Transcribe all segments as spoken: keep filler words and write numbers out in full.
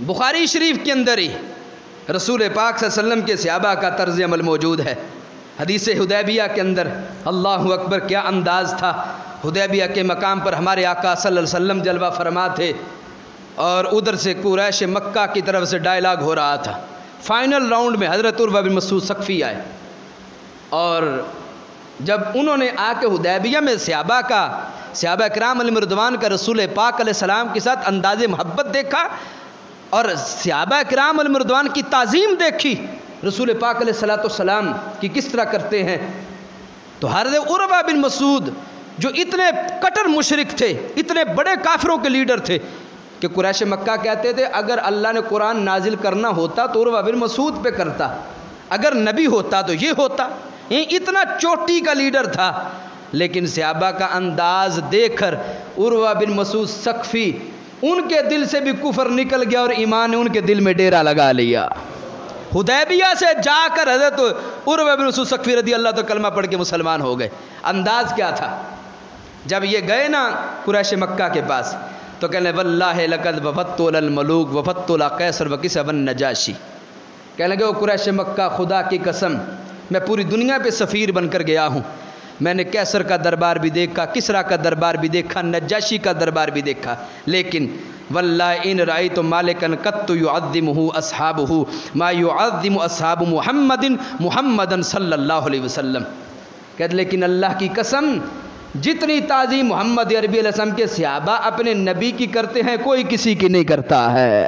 بخاری شریف کے اندر ہی رسول پاک صلی اللہ علیہ وسلم کے صحابہ کا طرز عمل موجود ہے۔ حدیث حدیبیہ کے اندر اللہ اکبر کیا انداز تھا۔ حدیبیہ کے مقام پر ہمارے آقا صلی اللہ علیہ وسلم جلوہ فرما تھے اور ادھر سے قریش مکہ کی طرف سے ڈائلاگ ہو رہا تھا۔ فائنل راؤنڈ میں حضرت عروہ بن مسعود ثقفی آئے اور جب انہوں نے آ کے حدیبیہ میں صحابہ کا صحابہ کرام علیہم رضوان کا رسول پاک علیہ السلام کے ساتھ انداز محبت دیکھا اور صحابہ کرام علیہم رضوان کی تعظیم دیکھی، رسول پاک علیہ الصلوۃ والسلام کی کس طرح کرتے ہیں، تو حضرت عروہ بن مسعود جو اتنے کٹر مشرک تھے، اتنے بڑے کافروں کے لیڈر تھے کہ قریش مکہ کہتے تھے اگر اللہ نے قرآن نازل کرنا ہوتا تو عروہ بن مسعود پہ کرتا، اگر نبی ہوتا تو یہ ہوتا۔ یہ اتنا چوٹی کا لیڈر تھا، لیکن صحابہ کا انداز دیکھ کر عروہ بن مسعود ثقفی ان کے دل سے بھی کفر نکل گیا اور ایمان نے ان کے دل میں ڈیرا لگا لیا۔ حدیبیہ سے جا کر حضرت عروہ بن مسعود ثقفی رضی اللہ تو کلمہ پڑھ کے مسلمان ہو گئے۔ انداز کیا تھا؟ جب یہ گئے نا قریش مکہ کے پاس تو کہنے واللہ لقد وفدت الی الملوک وفدت الی قیصر وکسری والنجاشی، کہنے لگے وہ قریش مکہ خدا کی قسم میں پوری دنیا پہ سفیر بن کر گیا ہوں، میں نے قیصر کا دربار بھی دیکھا، کسریٰ کا دربار بھی دیکھا، نجاشی کا دربار بھی دیکھا، لیکن واللہ ان رأیت مالکا قط یعظمہ اصحابہ ما یعظم اصحاب محمد محمدا صلی اللہ علیہ وسلم، کہتے لیکن اللہ کی قسم جتنی تعظیم محمد عربی علیہ السلام کے صحابہ اپنے نبی کی کرتے ہیں کوئی کسی کی نہیں کرتا ہے۔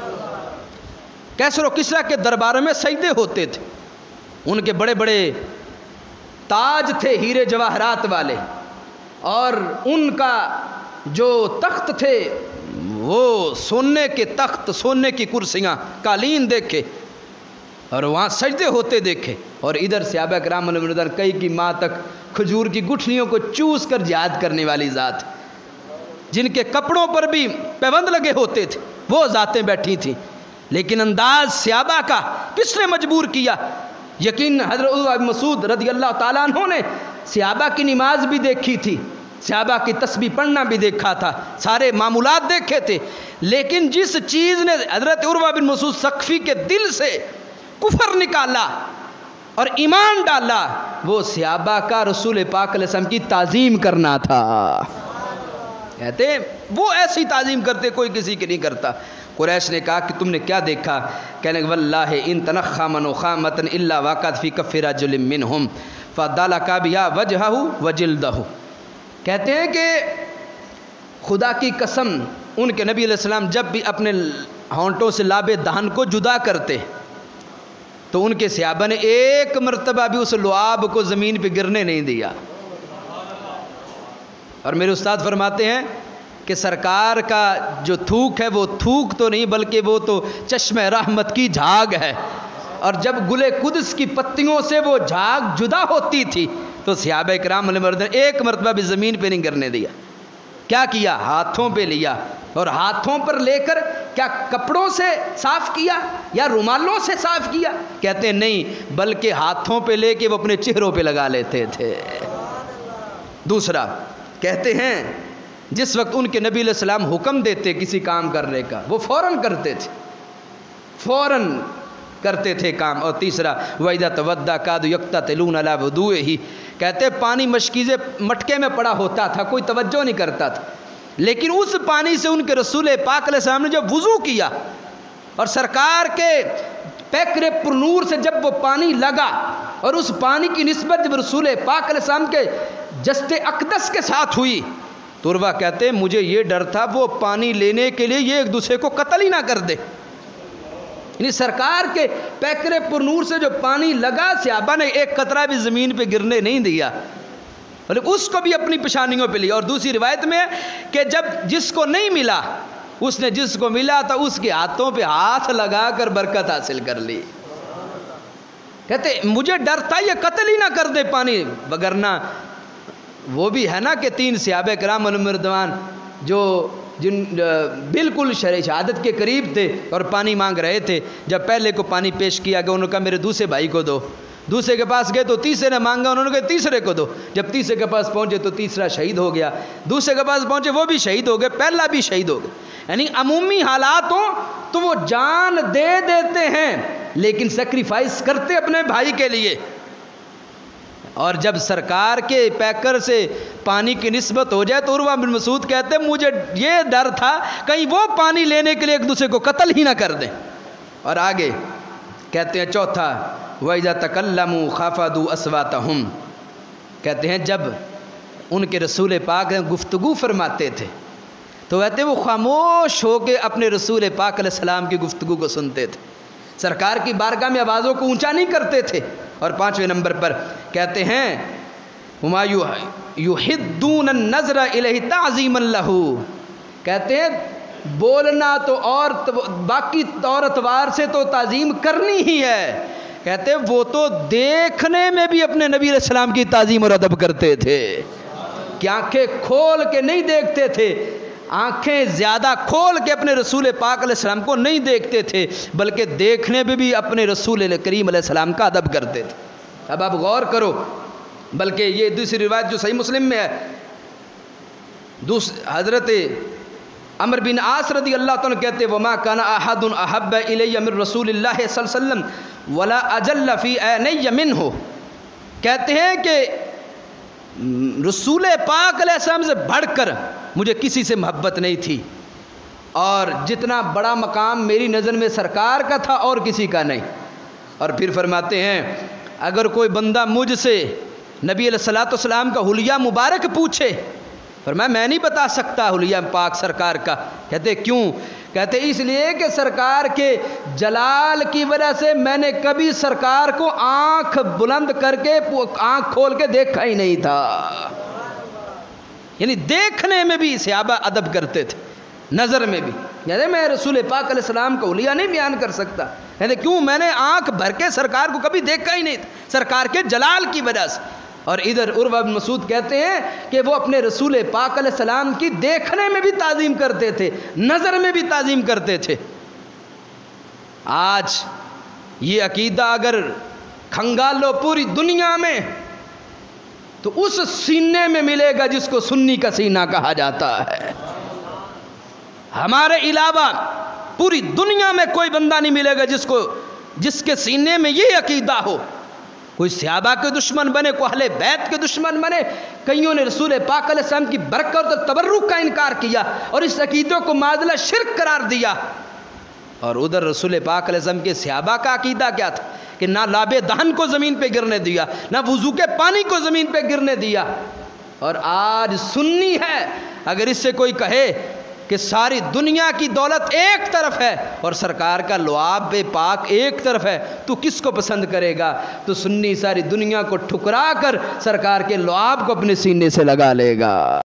قیصر و کسریٰ کے درباروں میں سجدے ہوتے تھے، ان کے بڑے بڑے تاج تھے ہیرے جواہرات والے، اور ان کا جو تخت تھے وہ سونے کے تخت، سونے کی کرسیاں، قالین دیکھے اور وہاں سجدے ہوتے دیکھے، اور ادھر صحابہ کرام علیہم رضوان کئی کی ماں تک کھجور کی گٹھلیوں کو چوس کر جہاد کرنے والی ذات، جن کے کپڑوں پر بھی پیبند لگے ہوتے تھے، وہ ذاتیں بیٹھی تھیں، لیکن انداز صحابہ کا کس نے مجبور کیا؟ یقین حضرت عروہ بن مسعود رضی اللہ تعالیٰ عنہ نے صحابہ کی نماز بھی دیکھی تھی، صحابہ کی تسبیح پڑھنا بھی دیکھا تھا، سارے معمولات دیکھے تھے، لیکن جس چیز نے حضرت عروہ بن مسعود ثقفی کے دل سے کفر نکالا اور ایمان ڈالا وہ صحابہ کا رسول پاک علیہ السلام کی تعظیم کرنا تھا۔ کہتے وہ ایسی تعظیم کرتے کوئی کسی کی نہیں کرتا۔ قریش نے کہا کہ تم نے کیا دیکھا؟ کہنے واللہ ان تنخا منخامتا الا وقعت فی کف رجل منہم فدلک بہا وجہہ وجلدہ، کہتے ہیں کہ خدا کی قسم ان کے نبی علیہ السلام جب بھی اپنے ہونٹوں سے لاب دہن کو جدا کرتے تو ان کے صحابہ نے ایک مرتبہ بھی اس لعاب کو زمین پہ گرنے نہیں دیا، اور میرے استاد فرماتے ہیں کہ سرکار کا جو تھوک ہے وہ تھوک تو نہیں بلکہ وہ تو چشم رحمت کی جھاگ ہے، اور جب گل قدس کی پتیوں سے وہ جھاگ جدا ہوتی تھی تو صحابہ کرام علیہم رضوان ایک مرتبہ بھی زمین پہ نہیں گرنے دیا۔ کیا کیا؟ ہاتھوں پہ لیا، اور ہاتھوں پر لے کر کیا کپڑوں سے صاف کیا یا رومالوں سے صاف کیا؟ کہتے ہیں نہیں، بلکہ ہاتھوں پہ لے کے وہ اپنے چہروں پہ لگا لیتے تھے۔ دوسرا کہتے ہیں جس وقت ان کے نبی علیہ السلام حکم دیتے کسی کام کرنے کا وہ فوراً کرتے تھے، فوراً کرتے تھے کام۔ اور تیسرا وَإِذَا تَوَدَّا كَادُوا يَقْتَتِلُونَ عَلَىٰ وُضُوئِهِ، کہتے پانی مشکیزے مٹکے میں پڑا ہوتا تھا، کوئی توجہ نہیں کرتا تھا، لیکن اس پانی سے ان کے رسول پاک علیہ السلام نے جب وضو کیا اور سرکار کے پیکرے پر نور سے جب وہ پانی لگا اور اس پانی کی نسبت جب رسول پاک علیہ السلام کے جسد اقدس کے ساتھ ہوئی تو عروہ کہتے ہیں مجھے یہ ڈر تھا وہ پانی لینے کے لیے یہ ایک دوسرے کو قتل ہی نہ کر دے، یعنی سرکار کے پیکرے پر نور سے جو پانی لگا صحابہ نے ایک قطرہ بھی زمین پہ گرنے نہیں دیا، بلکہ اس کو بھی اپنی پیشانیوں پہ لیا۔ اور دوسری روایت میں کہ جب جس کو نہیں ملا اس نے جس کو ملا تھا اس کے ہاتھوں پہ ہاتھ لگا کر برکت حاصل کر لی۔ کہتے مجھے ڈر تھا یہ قتل ہی نہ کر دے پانی، وگرنہ وہ بھی ہے نا کہ تین صحابہ کرام علیہم رضوان جو جن بالکل شرع شہادت کے قریب تھے اور پانی مانگ رہے تھے، جب پہلے کو پانی پیش کیا گیا انہوں نے کہا میرے دوسرے بھائی کو دو، دوسرے کے پاس گئے تو تیسرے نے مانگا انہوں نے کہا تیسرے کو دو، جب تیسرے کے پاس پہنچے تو تیسرا شہید ہو گیا، دوسرے کے پاس پہنچے وہ بھی شہید ہو گئے، پہلا بھی شہید ہو گیا۔ یعنی عمومی حالات ہوں تو وہ جان دے دیتے ہیں لیکن سیکریفائس کرتے اپنے بھائی کے لیے. اور جب سرکار کے پیکر سے پانی کی نسبت ہو جائے تو عروہ بن مسعود کہتے ہیں مجھے یہ ڈر تھا کہیں وہ پانی لینے کے لیے ایک دوسرے کو قتل ہی نہ کر دیں. اور آگے کہتے ہیں چوتھا وَإِذَا تَكَلَّمُوا خَفَضُوا أَصْوَاتَهُمْ، کہتے ہیں جب ان کے رسول پاک گفتگو فرماتے تھے تو کہتے ہیں وہ خاموش ہو کے اپنے رسول پاک علیہ السلام کی گفتگو کو سنتے تھے، سرکار کی بارگاہ میں آوازوں کو اونچا نہیں کرتے تھے. اور پانچویں نمبر پر کہتے ہیں وَمَا يُحِدُّونَ النَّظْرَ إِلَيْهِ تَعْظِيمًا لَهُ، کہتے ہیں بولنا تو اور باقی طور اتوار سے تو تعظیم کرنی ہی ہے، کہتے ہیں وہ تو دیکھنے میں بھی اپنے نبی علیہ السلام کی تعظیم اور ادب کرتے تھے کہ آنکھیں کھول کے نہیں دیکھتے تھے، آنکھیں زیادہ کھول کے اپنے رسول پاک علیہ السلام کو نہیں دیکھتے تھے بلکہ دیکھنے میں بھی اپنے رسول کریم علیہ السلام کا ادب کرتے تھے. اب آپ غور کرو، بلکہ یہ دوسری روایت جو صحیح مسلم میں ہے، حضرت عمرو بن عاص رضی اللہ تعالیٰ کہتے ہیں وَمَا كَانَ أَحَدٌ أَحَبَّ إِلَيَّ مِن رَسُولِ اللَّهِ صلی اللہ علیہ وسلم وَلَا أَجَلَّ فِي عَيْنَيَّ مِنْهُ، کہتے ہیں کہ رسول پاک علیہ السلام سے بڑھ کر مجھے کسی سے محبت نہیں تھی، اور جتنا بڑا مقام میری نظر میں سرکار کا تھا اور کسی کا نہیں. اور پھر فرماتے ہیں اگر کوئی بندہ مجھ سے نبی علیہ الصلوۃ والسلام کا حلیہ مبارک پوچھے، فرمایا میں نہیں بتا سکتا حلیہ پاک سرکار کا. کہتے کیوں؟ کہتے اس لیے کہ سرکار کے جلال کی وجہ سے میں نے کبھی سرکار کو آنکھ بلند کر کے آنکھ کھول کے دیکھا ہی نہیں تھا. یعنی دیکھنے میں بھی صحابہ ادب کرتے تھے، نظر میں بھی. کہتے میں رسول پاک علیہ السلام کا حلیہ نہیں بیان کر سکتا. کہتے کیوں؟ میں نے آنکھ بھر کے سرکار کو کبھی دیکھا ہی نہیں تھا سرکار کے جلال کی وجہ سے. اور ادھر عروہ بن مسعود کہتے ہیں کہ وہ اپنے رسول پاک علیہ السلام کی دیکھنے میں بھی تعظیم کرتے تھے، نظر میں بھی تعظیم کرتے تھے. آج یہ عقیدہ اگر کھنگالو پوری دنیا میں تو اس سینے میں ملے گا جس کو سنی کا سینہ کہا جاتا ہے. ہمارے علاوہ پوری دنیا میں کوئی بندہ نہیں ملے گا جس کو جس کے سینے میں یہ عقیدہ ہو. کوئی صحابہ کے دشمن بنے، کوئی اہل بیت کے دشمن بنے، کئیوں نے رسول پاک علیہ السلام کی برکت اور تبرک کا انکار کیا اور اس عقیدے کو معذلہ شرک قرار دیا. اور ادھر رسول پاک علیہ السلام کے صحابہ کا عقیدہ کیا تھا کہ نہ لاب دہن کو زمین پہ گرنے دیا، نہ وضو کے پانی کو زمین پہ گرنے دیا. اور آج سنی ہے، اگر اس سے کوئی کہے کہ ساری دنیا کی دولت ایک طرف ہے اور سرکار کا لعاب پاک ایک طرف ہے تو کس کو پسند کرے گا؟ تو سنی ساری دنیا کو ٹھکرا کر سرکار کے لعاب کو اپنے سینے سے لگا لے گا.